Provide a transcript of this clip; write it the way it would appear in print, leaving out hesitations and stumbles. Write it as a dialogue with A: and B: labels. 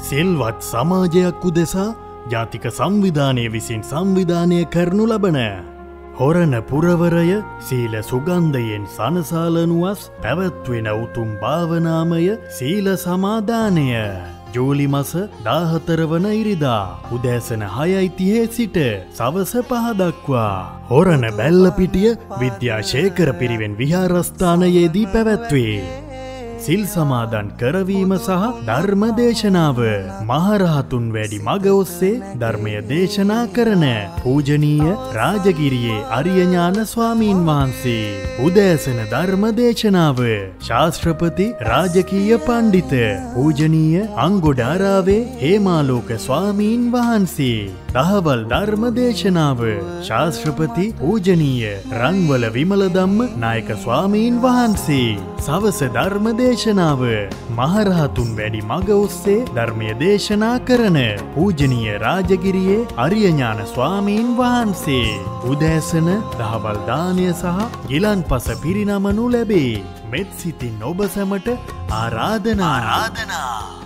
A: සෙල්වත් සමාජයක් උදෙසා ජාතික සංවිධානය විසින් සංවිධානය කරනු ලබන හොරණ පුරවරය සීල සුගන්ධයෙන් සනසාලනුවස් පැවැත්වෙන උතුම් භාවනාමය සීල සමාදානය ජූලි මස 14 වන ඉරිදා උදෑසන 6:30 සිට සවස 5 දක්වා හොරණ බැල්ලපිටිය විද්‍යාශේඛර පිරිවෙන් විහාරස්ථානයේදී පැවැත්වේ. සිල් සමාදන් කරවීම සහ ධර්ම දේශනාව මහරහතුන් වැඩි මග ඔස්සේ ධර්මය දේශනා කරන පූජනීය රාජගිරියේ අරිය ඥාන ස්වාමීන් වහන්සේ උදෑසන ධර්ම දේශනාව ශාස්ත්‍රපති රාජකීය පණ්ඩිත පූජනීය අංගොඩාරාවේ හේමාලෝක ස්වාමීන් වහන්සේ දහවල් ධර්ම දේශනාව ශාස්ත්‍රපති පූජනීය රන්වල විමලධම්ම නායක ස්වාමීන් වහන්සේ සවස ධර්ම දේශනාව මහරහතුන් වැඩි මග ඔස්සේ ධර්මය දේශනා කරන පූජනීය රාජගිරියේ අරිය ඥාන ස්වාමීන් වහන්සේ උදෑසන දහවල් දානය සහ ගිලන්පස පිරිනමනු ලැබේ. මෙත් සිතින් ඔබ සැමට ආරාධනා